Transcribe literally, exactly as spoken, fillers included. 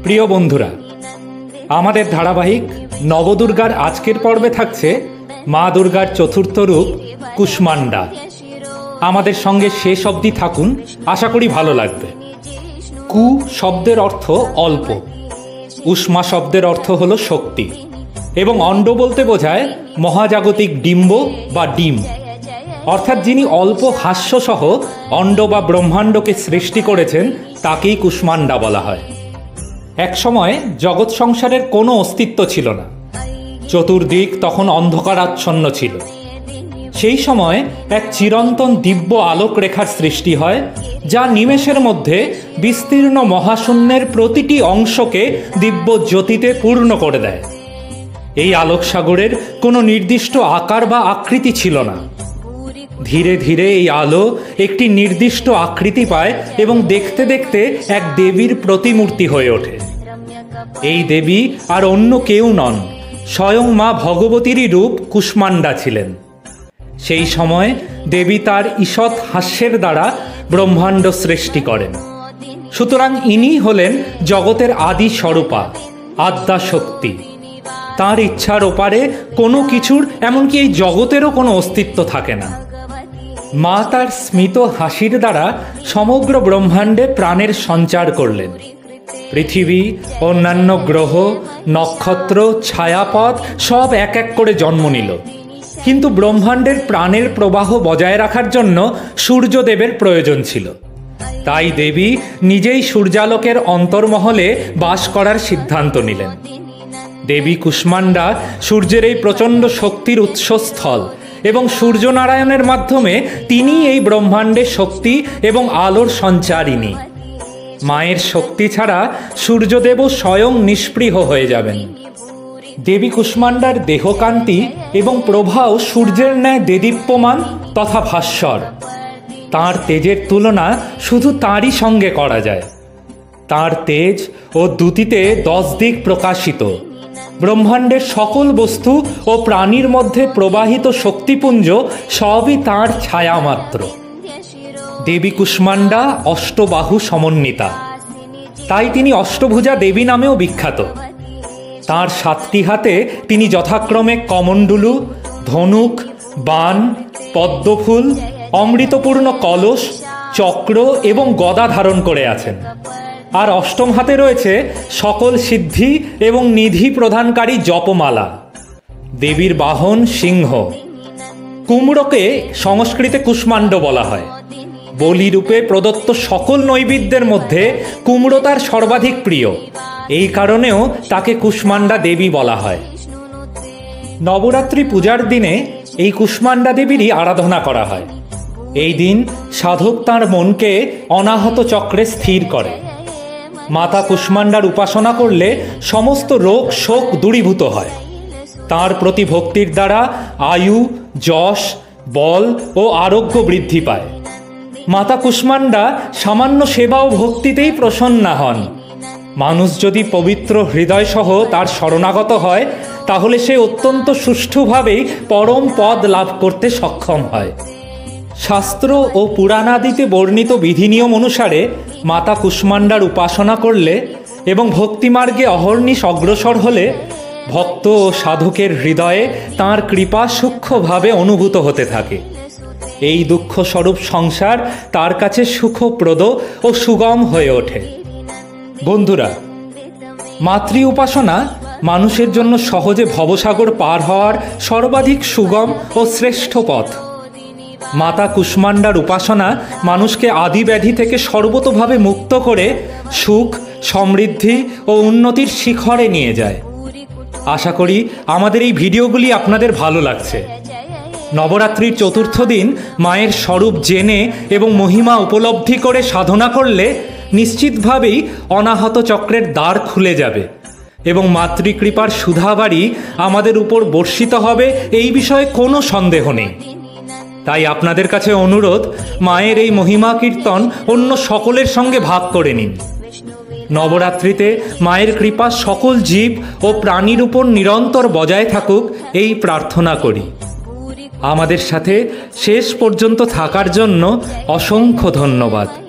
প্রিয় বন্ধুরা, আমাদের ধারাবাহিক নবদুর্গার আজকের পর্বে থাকছে মা দুর্গার চতুর্থ রূপ কুষ্মান্ডা। আমাদের সঙ্গে শেষ অবধি থাকুন, আশা করি ভালো লাগবে। কু শব্দের অর্থ অল্প, উষ্মা শব্দের অর্থ হল শক্তি, এবং অণ্ড বলতে বোঝায় মহাজাগতিক ডিম্ব বা ডিম, অর্থাৎ যিনি অল্প হাস্যসহ অণ্ড বা ব্রহ্মাণ্ডকে সৃষ্টি করেছেন তাকেই কুষ্মান্ডা বলা হয়। এক সময় জগৎ সংসারের কোনো অস্তিত্ব ছিল না, চতুর্দিক তখন অন্ধকারাচ্ছন্ন ছিল। সেই সময় এক চিরন্তন দিব্য আলোক রেখার সৃষ্টি হয়, যা নিমেষের মধ্যে বিস্তীর্ণ মহাশূন্যের প্রতিটি অংশকে দিব্য জ্যোতিতে পূর্ণ করে দেয়। এই আলোক সাগরের কোনো নির্দিষ্ট আকার বা আকৃতি ছিল না। ধীরে ধীরে এই আলো একটি নির্দিষ্ট আকৃতি পায় এবং দেখতে দেখতে এক দেবীর প্রতিমূর্তি হয়ে ওঠে। এই দেবী আর অন্য কেউ নন, স্বয়ং মা ভগবতীরই রূপ কুষ্মান্ডা ছিলেন। সেই সময় দেবী তার ঈষৎ হাস্যের দ্বারা ব্রহ্মাণ্ড সৃষ্টি করেন। সুতরাং ইনি হলেন জগতের আদি স্বরূপা, আদ্যা শক্তি। তাঁর ইচ্ছার ওপারে কোনো কিছুর, এমনকি এই জগতেরও কোনো অস্তিত্ব থাকে না। মা তার স্মিত হাসির দ্বারা সমগ্র ব্রহ্মাণ্ডে প্রাণের সঞ্চার করলেন। পৃথিবী, অন্যান্য গ্রহ, নক্ষত্র, ছায়াপথ সব এক এক করে জন্ম নিল। কিন্তু ব্রহ্মাণ্ডের প্রাণের প্রবাহ বজায় রাখার জন্য সূর্যদেবের প্রয়োজন ছিল। তাই দেবী নিজেই সূর্যালোকের অন্তর্মহলে বাস করার সিদ্ধান্ত নিলেন। দেবী কুষ্মান্ডা সূর্যের এই প্রচণ্ড শক্তির উৎসস্থল, এবং সূর্যনারায়ণের মাধ্যমে তিনি এই ব্রহ্মাণ্ডে শক্তি এবং আলোর সঞ্চারিণী। মায়ের শক্তি ছাড়া সূর্যদেবও স্বয়ং নিষ্পৃহ হয়ে যাবেন। দেবী কুষ্মান্ডার দেহকান্তি এবং প্রভাও সূর্যের ন্যায় দেদীপ্যমান তথা ভাস্বর। তাঁর তেজের তুলনা শুধু তাঁরই সঙ্গে করা যায়। তাঁর তেজ ও দ্যুতিতে দশ দিক প্রকাশিত। ব্রহ্মাণ্ডের সকল বস্তু ও প্রাণীর মধ্যে প্রবাহিত শক্তিপুঞ্জ সবই তাঁর ছায়া মাত্র। দেবী কুষ্মান্ডা অষ্টবাহু সমন্বিতা, তাই তিনি অষ্টভুজা দেবী নামেও বিখ্যাত। তাঁর সাতটি হাতে তিনি যথাক্রমে কমণ্ডলু, ধনুক, বাণ, পদ্মফুল, অমৃতপূর্ণ কলস, চক্র এবং গদা ধারণ করে আছেন। আর অষ্টম হাতে রয়েছে সকল সিদ্ধি এবং নিধি প্রদানকারী জপমালা। দেবীর বাহন সিংহ। কুমড়োকে সংস্কৃতে কুষ্মাণ্ড বলা হয়। বলিরূপে প্রদত্ত সকল নৈবেদ্যের মধ্যে কুমড়ো তার সর্বাধিক প্রিয়, এই কারণেও তাকে কুষ্মান্ডা দেবী বলা হয়। নবরাত্রি পূজার দিনে এই কুষ্মান্ডা দেবীরই আরাধনা করা হয়। এই দিন সাধক তাঁর মনকে অনাহত চক্রে স্থির করে। মাতা কুষ্মান্ডার উপাসনা করলে সমস্ত রোগ শোক দূরীভূত হয়। তাঁর প্রতি ভক্তির দ্বারা আয়ু, যশ, বল ও আরোগ্য বৃদ্ধি পায়। মাতা কুষ্মান্ডা সামান্য সেবা ও ভক্তিতেই প্রসন্না হন। মানুষ যদি পবিত্র হৃদয়সহ তার শরণাগত হয়, তাহলে সে অত্যন্ত সুষ্ঠুভাবেই পরম পদ লাভ করতে সক্ষম হয়। শাস্ত্র ও পুরাণাদিতে বর্ণিত বিধিনিয়ম অনুসারে মাতা কুষ্মান্ডার উপাসনা করলে এবং ভক্তিমার্গে অহর্নিশ অগ্রসর হলে ভক্ত ও সাধকের হৃদয়ে তাঁর কৃপা সূক্ষ্মভাবে অনুভূত হতে থাকে। এই দুঃখস্বরূপ সংসার তার কাছে সুখপ্রদ ও সুগম হয়ে ওঠে। বন্ধুরা, মাতৃ উপাসনা মানুষের জন্য সহজে ভবসাগর পার হওয়ার সর্বাধিক সুগম ও শ্রেষ্ঠ পথ। মাতা কুষ্মান্ডার উপাসনা মানুষকে আদি ব্যাধি থেকে সর্বতোভাবে মুক্ত করে সুখ, সমৃদ্ধি ও উন্নতির শিখরে নিয়ে যায়। আশা করি আমাদের এই ভিডিওগুলি আপনাদের ভালো লাগছে। নবরাত্রির চতুর্থ দিন মায়ের স্বরূপ জেনে এবং মহিমা উপলব্ধি করে সাধনা করলে নিশ্চিতভাবেই অনাহত চক্রের দ্বার খুলে যাবে এবং মাতৃকৃপার সুধাবাড়ি আমাদের উপর বর্ষিত হবে, এই বিষয়ে কোনো সন্দেহ নেই। তাই আপনাদের কাছে অনুরোধ, মায়ের এই মহিমা কীর্তন অন্য সকলের সঙ্গে ভাগ করে নিন। নবরাত্রিতে মায়ের কৃপা সকল জীব ও প্রাণীর উপর নিরন্তর বজায় থাকুক, এই প্রার্থনা করি। আমাদের সাথে শেষ পর্যন্ত থাকার জন্য অসংখ্য ধন্যবাদ।